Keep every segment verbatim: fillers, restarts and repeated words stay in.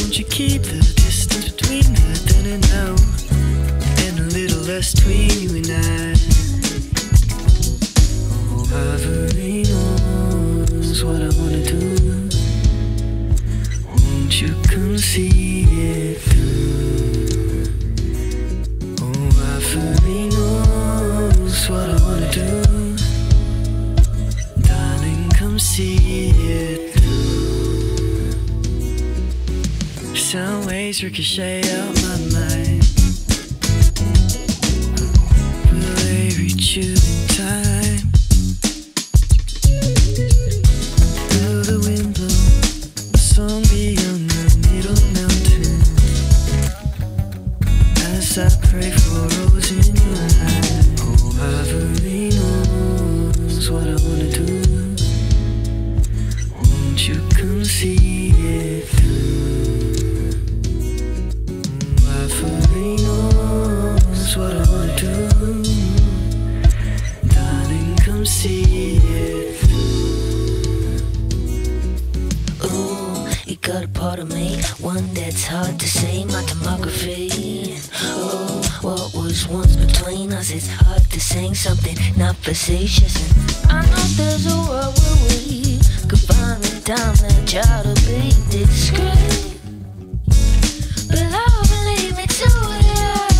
Won't you keep the distance between the then and now, and a little less between you and I? Oh, Ivory knows what I wanna do. Won't you come see it through? Oh, Ivory knows what I wanna do. Darling, come see it through. Sound waves ricochet out my mind. Will they reach you in time? Will the wind blow a song beyond the middle mountain, as I pray for a rose in your eye? Oh, Ivory knows what I wanna do. Won't you come see it through? Ivory knows what I wanna do. Darling, come see it through. Ooh, you got a part of me, one that's hard to see, my tomography. Ooh, what was once between us, it's hard to sing something not facetious. And I know there's a world where we could find the time and try to be discreet, but I'll believe me to it.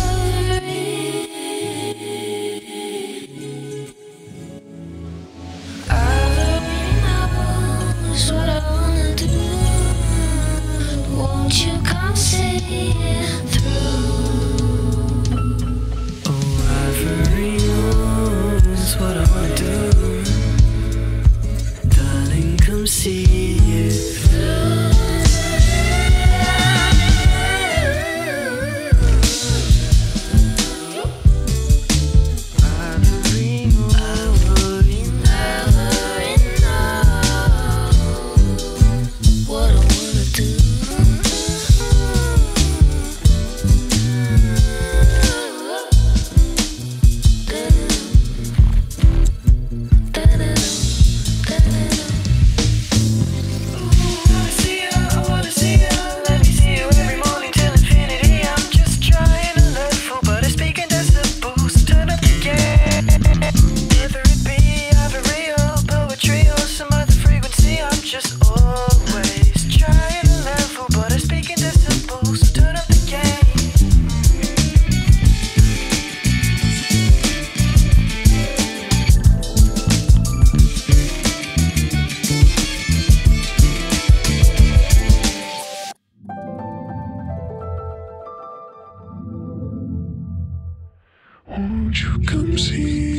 Ivory knows what I wanna do. Won't you come see it through? Oh, Ivory knows what I wanna do. Darling, come see it through. Won't you come see?